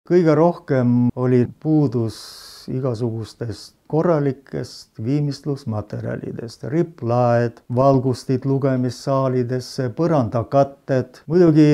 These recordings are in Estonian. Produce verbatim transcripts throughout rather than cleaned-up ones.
Kõige rohkem oli puudus igasugustest korralikest viimistlusmaterjalidest, ripplaed, valgustid lugemissaalidesse, põrandakatted. Muidugi,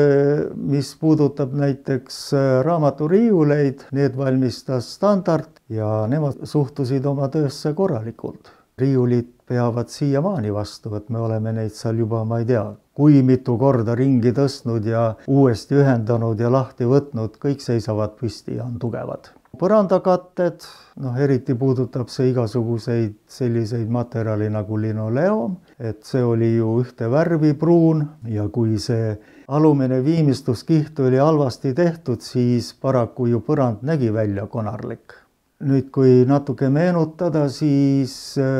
mis puudutab näiteks raamaturiiuleid, need valmistas Standard ja nemad suhtusid oma töösse korralikult. Riiulid peavad siiamaani vastu, et me oleme neid seal juba, ma ei tea, kui mitu korda ringi tõstnud ja uuesti ühendanud ja lahti võtnud, kõik seisavad püsti ja on tugevad. Põrandakatted, noh, eriti puudutab see igasuguseid selliseid materjali nagu linoleum, et see oli ju ühte värvi pruun ja kui see alumine viimistluskiht oli halvasti tehtud, siis paraku ju põrand nägi välja konarlik. Nüüd, kui natuke meenutada, siis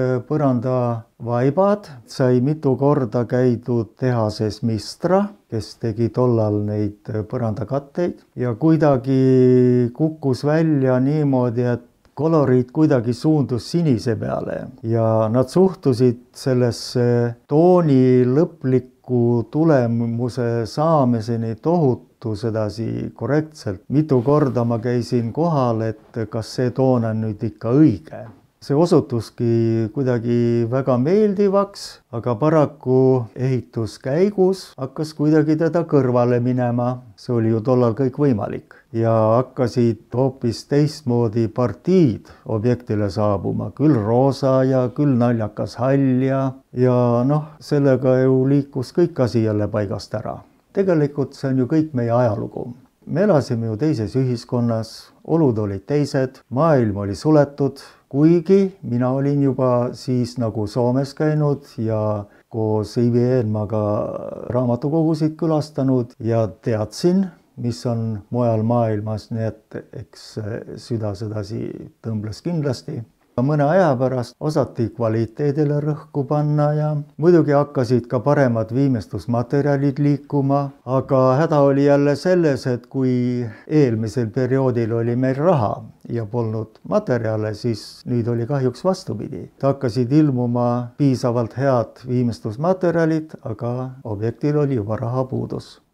põrandavaibad sai mitu korda käidud tehases Mistra, kes tegi tollal neid põrandakatteid ja kuidagi kukkus välja niimoodi, et koloriit kuidagi suundus sinise peale ja nad suhtusid sellesse tooni lõpliku tulemuse saamiseni tohutu sedasi korrektselt. Mitu korda ma käisin kohal, et kas see toon on nüüd ikka õige. See osutuski kuidagi väga meeldivaks, aga paraku ehituskäigus hakkas kuidagi teda kõrvale minema. See oli ju tollal kõik võimalik. Ja hakkasid hoopis teistmoodi partiid objektile saabuma, küll roosa ja küll naljakas hall ja, ja noh, sellega ju liikus kõik asi jälle paigast ära. Tegelikult see on ju kõik meie ajalugu. Me elasime ju teises ühiskonnas, olud olid teised, maailm oli suletud, kuigi mina olin juba siis nagu Soomes käinud ja koos Ivi Eenmaga raamatukogusid külastanud ja teadsin, mis on mujal maailmas, nii et eks süda sedasi tõmbles kindlasti. Mõne aja pärast osati kvaliteedile rõhku panna ja muidugi hakkasid ka paremad viimistlusmaterjalid liikuma, aga häda oli jälle selles, et kui eelmisel perioodil oli meil raha ja polnud materjale, siis nüüd oli kahjuks vastupidi. Hakkasid ilmuma piisavalt head viimistlusmaterjalid, aga objektil oli juba raha puudus.